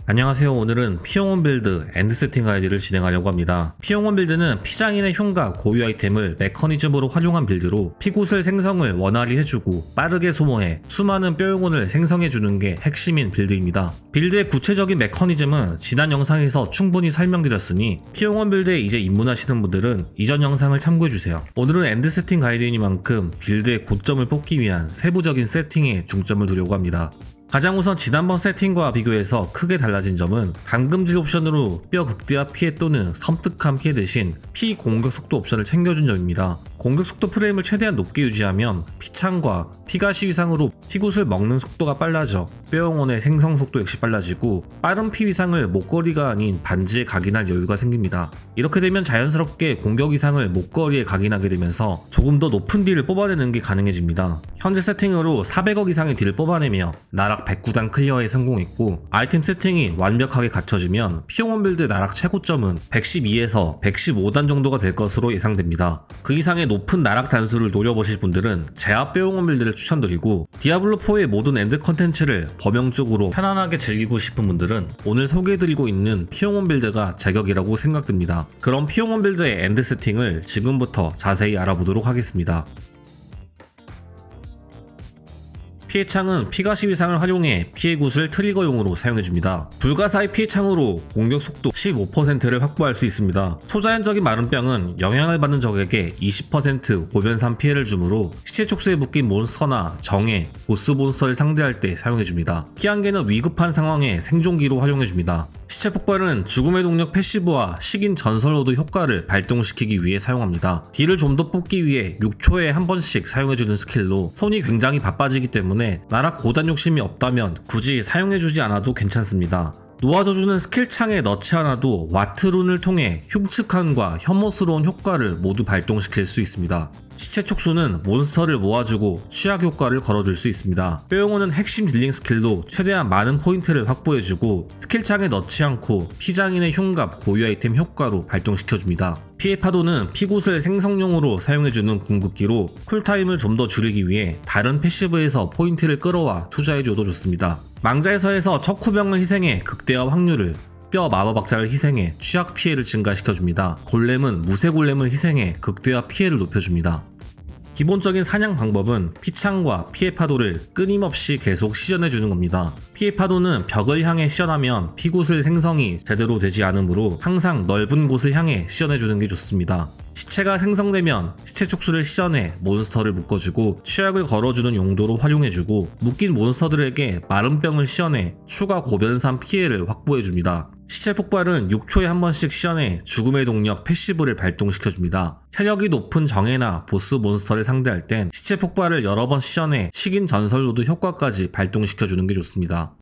안녕하세요. 오늘은 피용원 빌드 엔드 세팅 가이드를 진행하려고 합니다. 피용원 빌드는 피장인의 흉가 고유 아이템을 메커니즘으로 활용한 빌드로 피구슬 생성을 원활히 해주고 빠르게 소모해 수많은 뼈용원을 생성해주는 게 핵심인 빌드입니다. 빌드의 구체적인 메커니즘은 지난 영상에서 충분히 설명드렸으니 피용원 빌드에 이제 입문하시는 분들은 이전 영상을 참고해주세요. 오늘은 엔드 세팅 가이드이니만큼 빌드의 고점을 뽑기 위한 세부적인 세팅에 중점을 두려고 합니다. 가장 우선 지난번 세팅과 비교해서 크게 달라진 점은 담금질 옵션으로 뼈 극대화 피해 또는 섬뜩한 피해 대신 피 공격 속도 옵션을 챙겨준 점입니다. 공격 속도 프레임을 최대한 높게 유지하면 피창과 피가시 위상으로 피굿을 먹는 속도가 빨라져 뼈용원의 생성 속도 역시 빨라지고 빠른 피 위상을 목걸이가 아닌 반지에 각인할 여유가 생깁니다. 이렇게 되면 자연스럽게 공격 위상을 목걸이에 각인하게 되면서 조금 더 높은 딜을 뽑아내는 게 가능해집니다. 현재 세팅으로 400억 이상의 딜을 뽑아내며 나락 109단 클리어에 성공했고, 아이템 세팅이 완벽하게 갖춰지면 피용원 빌드 나락 최고점은 112에서 115단 정도가 될 것으로 예상됩니다. 그 이상의 높은 나락 단수를 노려보실 분들은 제압 뼈용원 빌드를 추천드리고, 디아블로4의 모든 엔드 컨텐츠를 범용적으로 편안하게 즐기고 싶은 분들은 오늘 소개해드리고 있는 피용원 빌드가 제격이라고 생각됩니다. 그럼 피용원 빌드의 엔드 세팅을 지금부터 자세히 알아보도록 하겠습니다. 피해창은 피가시 위상을 활용해 피해굿을 트리거용으로 사용해줍니다. 불가사의 피해창으로 공격 속도 15%를 확보할 수 있습니다. 초자연적인 마른병은 영향을 받는 적에게 20% 고변산 피해를 주므로 시체 촉수에 묶인 몬스터나 정예, 보스 몬스터를 상대할 때 사용해줍니다. 피한계는 위급한 상황에 생존기로 활용해줍니다. 시체 폭발은 죽음의 동력 패시브와 식인 전설로드 효과를 발동시키기 위해 사용합니다. 딜을 좀 더 뽑기 위해 6초에 한 번씩 사용해주는 스킬로 손이 굉장히 바빠지기 때문에 나락 고단 욕심이 없다면 굳이 사용해주지 않아도 괜찮습니다. 놓아줘주는 스킬창에 넣지 않아도 와트룬을 통해 흉측함과 혐오스러운 효과를 모두 발동시킬 수 있습니다. 시체 촉수는 몬스터를 모아주고 취약 효과를 걸어줄 수 있습니다. 뼈용원은 핵심 딜링 스킬로 최대한 많은 포인트를 확보해주고 스킬창에 넣지 않고 피장인의 흉갑 고유 아이템 효과로 발동시켜줍니다. 피해 파도는 피굿을 생성용으로 사용해주는 궁극기로 쿨타임을 좀 더 줄이기 위해 다른 패시브에서 포인트를 끌어와 투자해줘도 좋습니다. 망자에서에서 척후병을 희생해 극대화 확률을, 뼈 마법학자를 희생해 취약 피해를 증가시켜줍니다. 골렘은 무쇠골렘을 희생해 극대화 피해를 높여줍니다. 기본적인 사냥 방법은 피창과 피해 파도를 끊임없이 계속 시전해주는 겁니다. 피해 파도는 벽을 향해 시전하면 피굿을 생성이 제대로 되지 않으므로 항상 넓은 곳을 향해 시전해주는 게 좋습니다. 시체가 생성되면 시체 촉수를 시전해 몬스터를 묶어주고 취약을 걸어주는 용도로 활용해주고, 묶인 몬스터들에게 마른병을 시전해 추가 고변산 피해를 확보해줍니다. 시체 폭발은 6초에 한 번씩 시전해 죽음의 동력 패시브를 발동시켜줍니다. 체력이 높은 정예나 보스 몬스터를 상대할 땐 시체 폭발을 여러 번 시전해 식인 전설로드 효과까지 발동시켜주는 게 좋습니다.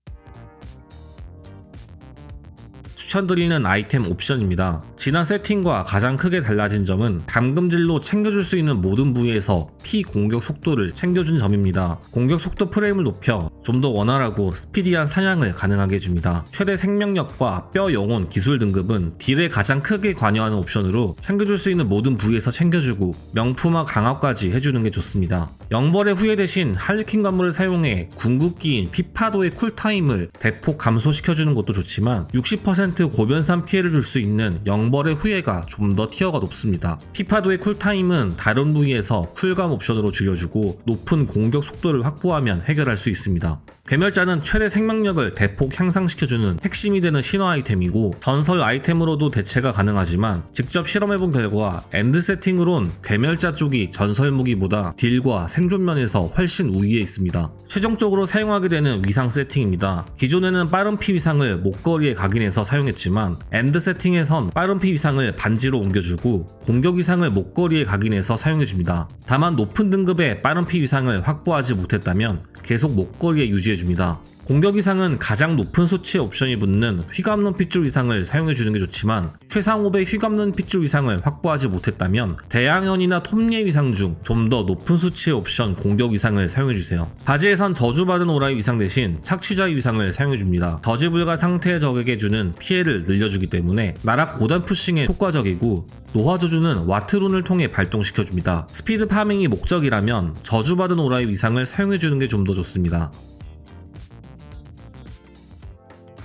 추천드리는 아이템 옵션입니다. 지난 세팅과 가장 크게 달라진 점은 담금질로 챙겨줄 수 있는 모든 부위에서 피 공격 속도를 챙겨준 점입니다. 공격 속도 프레임을 높여 좀 더 원활하고 스피디한 사냥을 가능하게 해줍니다. 최대 생명력과 뼈 영혼 기술 등급은 딜에 가장 크게 관여하는 옵션으로 챙겨줄 수 있는 모든 부위에서 챙겨주고 명품화 강화까지 해주는 게 좋습니다. 영벌의 후예 대신 할리퀸 관물을 사용해 궁극기인 피파도의 쿨타임을 대폭 감소시켜주는 것도 좋지만 60% 고변산 피해를 줄 수 있는 영벌의 후예가 좀 더 티어가 높습니다. 피파도의 쿨타임은 다른 부위에서 쿨감 옵션으로 줄여주고 높은 공격 속도를 확보하면 해결할 수 있습니다. 괴멸자는 최대 생명력을 대폭 향상시켜주는 핵심이 되는 신화 아이템이고, 전설 아이템으로도 대체가 가능하지만 직접 실험해본 결과 엔드 세팅으론 괴멸자 쪽이 전설 무기보다 딜과 생존면에서 훨씬 우위에 있습니다. 최종적으로 사용하게 되는 위상 세팅입니다. 기존에는 빠른 피 위상을 목걸이에 각인해서 사용했지만 엔드 세팅에선 빠른 피 위상을 반지로 옮겨주고 공격 위상을 목걸이에 각인해서 사용해줍니다. 다만 높은 등급의 빠른 피 위상을 확보하지 못했다면 계속 목걸이에 유지해줍니다. 공격 이상은 가장 높은 수치의 옵션이 붙는 휘감는 핏줄 이상을 사용해주는 게 좋지만 최상 500 휘감는 핏줄 이상을 확보하지 못했다면 대양현이나 톱니의 위상 중 좀 더 높은 수치의 옵션 공격 이상을 사용해주세요. 바지에선 저주받은 오라의 위상 대신 착취자의 위상을 사용해줍니다. 저지불가 상태의 적에게 주는 피해를 늘려주기 때문에 나락 고단 푸싱에 효과적이고, 노화저주는 와트룬을 통해 발동시켜줍니다. 스피드 파밍이 목적이라면 저주받은 오라의 위상을 사용해주는 게 좀 더 좋습니다.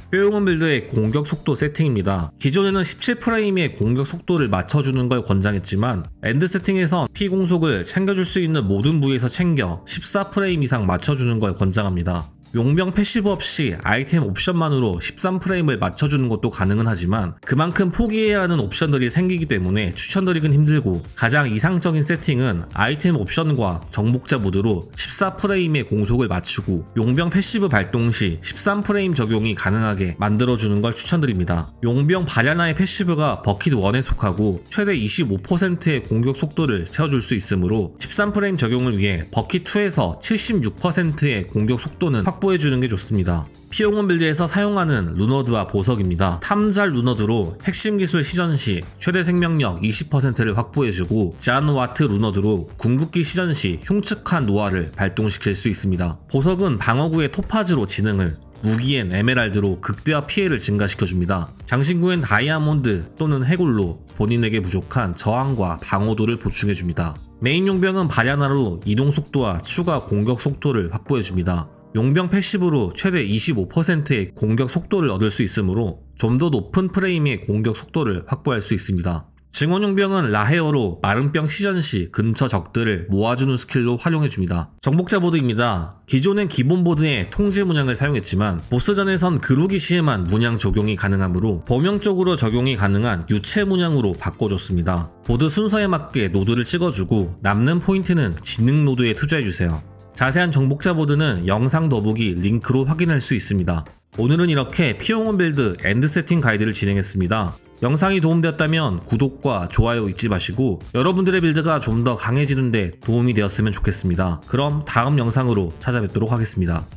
뼈용원 빌드의 공격 속도 세팅입니다. 기존에는 17프레임의 공격 속도를 맞춰주는 걸 권장했지만 엔드 세팅에선 피 공속을 챙겨줄 수 있는 모든 부위에서 챙겨 14프레임 이상 맞춰주는 걸 권장합니다. 용병 패시브 없이 아이템 옵션만으로 13프레임을 맞춰주는 것도 가능은 하지만 그만큼 포기해야 하는 옵션들이 생기기 때문에 추천드리긴 힘들고, 가장 이상적인 세팅은 아이템 옵션과 정복자 모드로 14프레임의 공속을 맞추고 용병 패시브 발동 시 13프레임 적용이 가능하게 만들어주는 걸 추천드립니다. 용병 바리아나의 패시브가 버킷 1에 속하고 최대 25%의 공격 속도를 채워줄 수 있으므로 13프레임 적용을 위해 버킷 2에서 76%의 공격 속도는 확보해주는 게 좋습니다. 피용원 빌드에서 사용하는 루너드와 보석입니다. 탐잘 루너드로 핵심 기술 시전 시 최대 생명력 20%를 확보해주고, 잔와트 루너드로 궁극기 시전 시 흉측한 노화를 발동시킬 수 있습니다. 보석은 방어구의 토파즈로 지능을, 무기엔 에메랄드로 극대화 피해를 증가시켜줍니다. 장신구엔 다이아몬드 또는 해골로 본인에게 부족한 저항과 방어도를 보충해줍니다. 메인 용병은 바리아나로 이동 속도와 추가 공격 속도를 확보해줍니다. 용병 패시브로 최대 25%의 공격 속도를 얻을 수 있으므로 좀 더 높은 프레임의 공격 속도를 확보할 수 있습니다. 증원용병은 라헤어로 마른병 시전 시 근처 적들을 모아주는 스킬로 활용해줍니다. 정복자 보드입니다. 기존엔 기본 보드에 통제 문양을 사용했지만 보스전에선 그루기 시에만 문양 적용이 가능하므로 범용적으로 적용이 가능한 유체 문양으로 바꿔줬습니다. 보드 순서에 맞게 노드를 찍어주고 남는 포인트는 지능 노드에 투자해주세요. 자세한 정복자 보드는 영상 더보기 링크로 확인할 수 있습니다. 오늘은 이렇게 피용원 빌드 엔드 세팅 가이드를 진행했습니다. 영상이 도움되었다면 구독과 좋아요 잊지 마시고 여러분들의 빌드가 좀 더 강해지는데 도움이 되었으면 좋겠습니다. 그럼 다음 영상으로 찾아뵙도록 하겠습니다.